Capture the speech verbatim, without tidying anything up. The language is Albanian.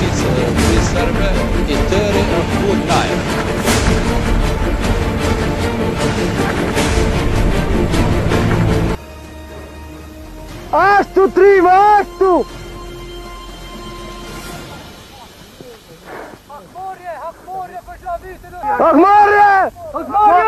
vi serve i tëri u lajr. Ashtu Trima, ashtu! Hakmarje, hakmarje për çfarë vitin? Hakmarje! Hakmarje!